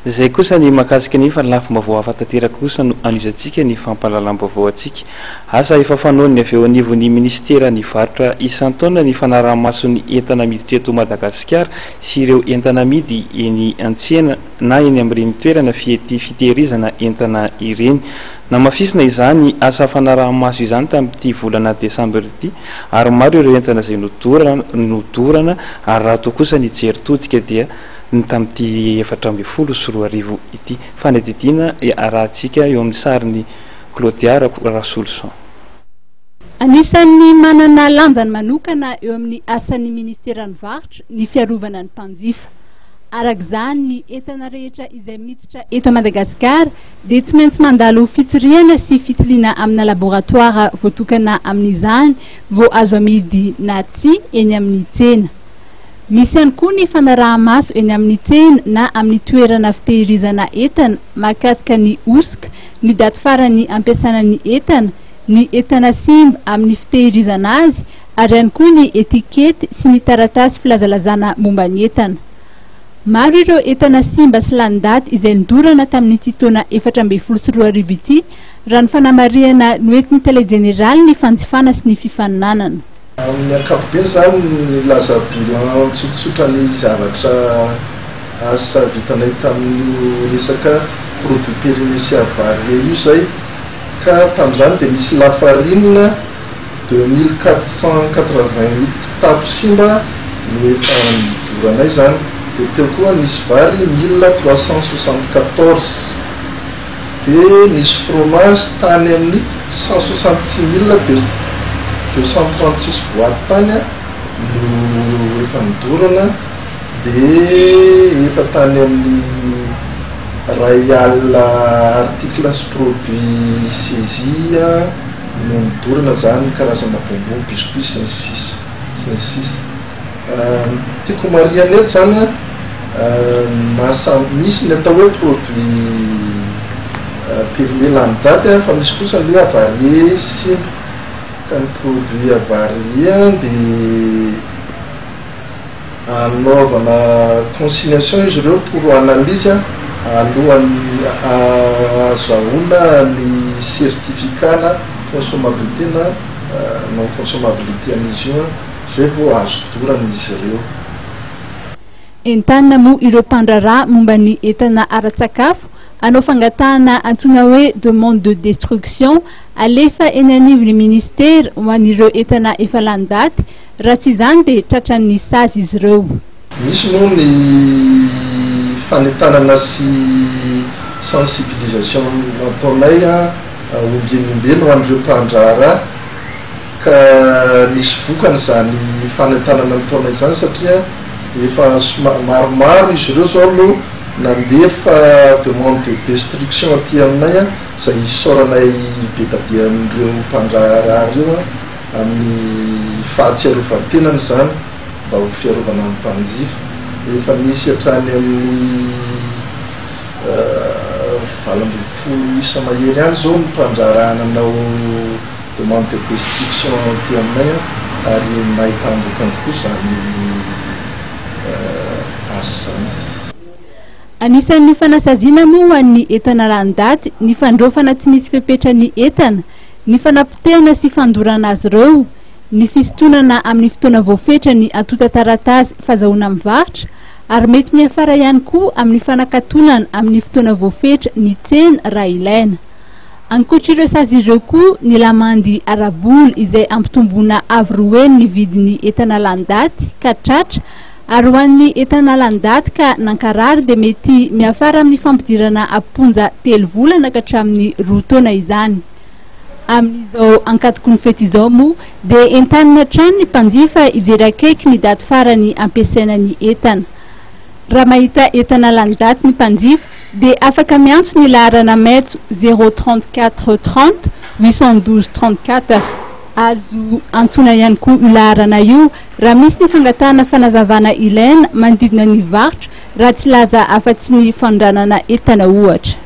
Zay kosa ny makasika ny fanalafim-baovao hafa-tanteraka kosa no anisantsika ny fampahalalam-baovao antsika. Asa efa fanaon'ny avy eo anivon'ny ministeran'ny varotra isan-taona ny fanaraha maso ny entana miditra eto Madagasikara sy ireo entana amidy eny an-tsena na eny amin'ireny toerana fitehirizana entana ireny. Namafisina izany asa fanaraha maso izany tamin'ity volana Desambra ity, ary maro ireo entana izay nodorana ary raha toa kosa ny jeritodika dia ny tamin'ity 420 ity fanadidina arahantsika eo amin'ny sariny Claudiara Rasolson. Anisan'ny manana lanjany manokana eo amin'ny asan'ny ministeran'ny varotra ny fiarovana ny mpanjifa. Arak'izany ny entana rehetra izay miditra eto Madagasikara dia tsy maintsy mandalo fitsiriana sy fitiliana amina laboratoire voatokana amin'izany vao azo amidy na tsy eny amin'ny tsena. Misy ihany koa ny fanaraha maso eny amin'ny tsena na amin'ny toerana fitehirizana entana mahakasika ny osika, ny daty farany ampiasana ny entana simba amin'ny fitehirizana azy, ary ihany koa ny etikety sy ny taratasy filazalazana momba ny entana. Maro ireo entana simba sy lany daty izay nidorana tamin'ity taona 2024 ity raha ny fanamarihana noentin'ny tele-jeneraly ny fanjifana sy ny fifaninanana. Amin'ny ankapobeny zany nilaza bilan tsotsotra ny zavatra asa vitanay tamin'io resaka produit périmé sy avarie io zay, ka tamin'izany dia misy lafarinina 2488 kitapo simba no efa nidoranay zany, dia teo koa nisy vary 1374, dia nisy fromage tany amin'ny 166236 boîte tany no efa nidorana, dia efa tany amin'ny Royal Articles Produits Saisis no nidorana zany karazana bonbon, biscuit sy ny sisa. Tiako mariana eto zany misy ny atao hoe produit périmé lany daty fa misy kosa ny hoe avarie simba. Ka ny produit avarie dia anaovana consignation izy ireo pour analyse alohan'ny azahoana ny certificat na consommabilité na non consommabilité an'izy io, zay vao azo dorana izy ireo. Entana moa ireo mpandraraha momba ny entana ara-tsakafo anao fangatahana antsoina hoe demande de destruction alefa eny anivon'ny ministera ho an'ireo entana efa lany daty, raha tsy izany dia tratran'ny sazy izy ireo. Misy moa ny fanentanana sy sensibilisation ataonay ombenombeno ho an'ireo mpandraraha, ka nisy vokany zany fanentanana nataonay zany satria efa maromaro izy ireo zao no nandefa demande de destruction aty aminay zay isoranay be da be amin'ireo mpandraraha ireo amin'ny fahatsiarovan-tenany zany mba ho fiarovana ny mpanjifa. Efa nisy hatrany amin'ny 20 isa mahery any zao ny mpandraraha nanao demande de destruction aty aminay, ary nahitam-bokany tokoa zany asa zany. Anisan'ny fanasaziana moa ho an'ny entana lany daty ny fandrofana tsy misy fepetra ny entana, ny fanapotehana sy fandorana azy ireo, ny fisontonana amin'ny fotoana voafetra ny atota taratasy fahazahoana mivarotra, ary mety miafara ihany koa amin'ny fanakatonana amin'ny fotoana voafetra ny tsena raha ilaina. Ankoatr'ireo sazy ireo koa ny lamandy araboly izay ampitomboana avy roeny ny vidin'ny entana lany daty ka tratra, ary ho an'ny entana lany daty ka nankarary dia mety miafara amin'ny fampidirana amponja 3 volana ka hatramin'ny 2 taona izany. Amin'izao ankatoko ny fety izao moa dia entanina trano ny mpanjifa ijery akaiky ny daty farany ampiasaina ny entana. Raha mahita entana lany daty ny mpanjifa dia afaka miantso ny laharana maitso 034 30 812 34. Azo antsoina ihany koa io laharana io raha misy ny fangatahana fanazavana ilaina manodidina ny varotra raha tsy laza afa-tsy ny fandranana entana ohatra.